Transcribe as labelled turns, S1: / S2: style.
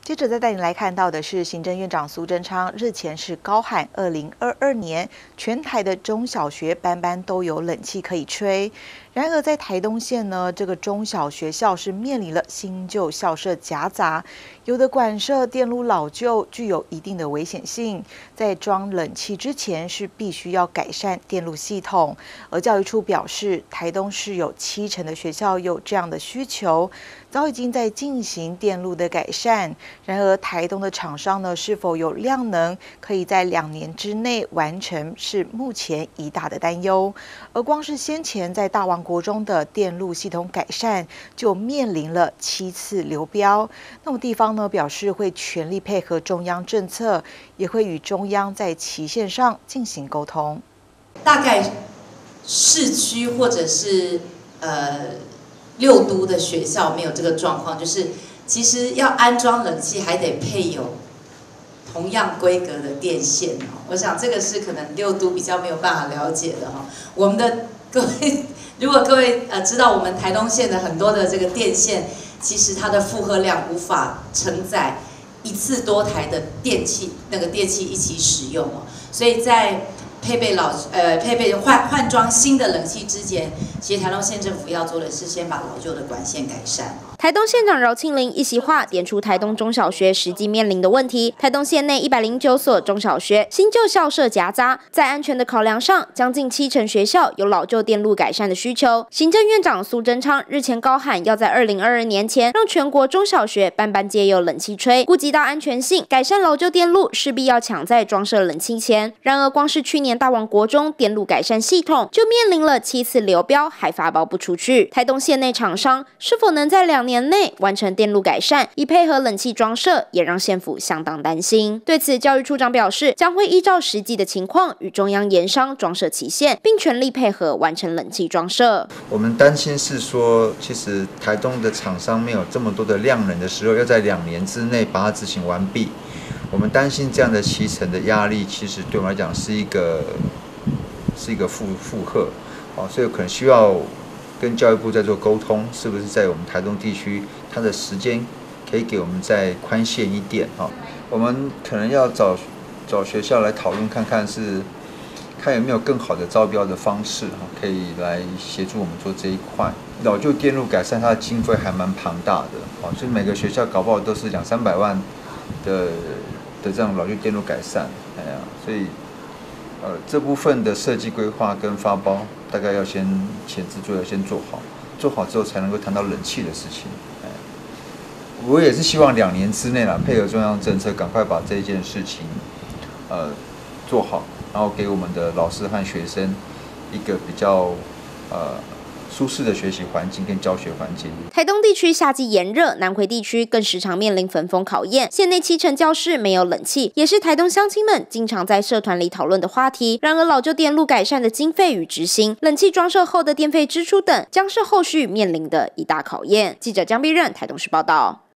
S1: 接着再带你来看到的是，行政院长苏贞昌日前是高喊，2022年全台的中小学班班都有冷气可以吹。然而在台东县呢，这个中小学校是面临了新旧校舍夹杂，有的馆舍电路老旧，具有一定的危险性。在装冷气之前是必须要改善电路系统。而教育处表示，台东市有70%的学校有这样的需求，早已经在进行电路的改善。然而台东的厂商呢，是否有量能可以在2年之内完成，是目前一大的担忧。而光是先前在大王国中的电路系统改善，就面临了7次流标。那么地方呢表示会全力配合中央政策，也会与中央在期限上进行沟通。
S2: 大概市区或者是6都的学校没有这个状况，就是其实要安装冷气还得配有同样规格的电线哦。我想这个是可能6都比较没有办法了解的哈。我们的各位，如果各位知道我们台东县的很多的这个电线，其实它的负荷量无法承载一次多台的电器一起使用哦，所以在配备换装新的冷气之前，其实台东县政府要做的是先把老旧的管线改善。
S3: 台东县长饶庆铃一席话点出台东中小学实际面临的问题。台东县内109所中小学新旧校舍夹杂，在安全的考量上，将近70%学校有老旧电路改善的需求。行政院长苏贞昌日前高喊，要在2022年前让全国中小学班班皆有冷气吹。顾及到安全性，改善老旧电路势必要抢在装设冷气前。然而，光是去年大王国中电路改善系统就面临了7次流标，还发包不出去。台东县内厂商是否能在2年内完成电路改善，以配合冷气装设，也让县府相当担心。对此，教育处长表示，将会依照实际的情况与中央研商装设期限，并全力配合完成冷气装设。
S4: 我们担心是说，其实台东的厂商没有这么多的量能的时候，要在2年之内把它执行完毕。我们担心这样的7成的压力，其实对我们来讲是一个负荷，所以可能需要跟教育部在做沟通，是不是在我们台东地区，它的时间可以给我们再宽限一点我们可能要找学校来讨论看看，看有没有更好的招标的方式可以来协助我们做这一块。老旧电路改善它的经费还蛮庞大的所以每个学校搞不好都是200-300万的这种老旧电路改善，所以这部分的设计规划跟发包，大概要先前置作业先做好，做好之后才能够谈到冷气的事情。我也是希望2年之内配合中央政策，赶快把这件事情做好，然后给我们的老师和学生一个比较舒适的学习环境跟教学环境。
S3: 台东地区夏季炎热，南回地区更时常面临焚风考验。县内70%教室没有冷气，也是台东乡亲们经常在社团里讨论的话题。然而，老旧电路改善的经费与执行、冷气装设后的电费支出等，将是后续面临的一大考验。记者江碧任台东市报道。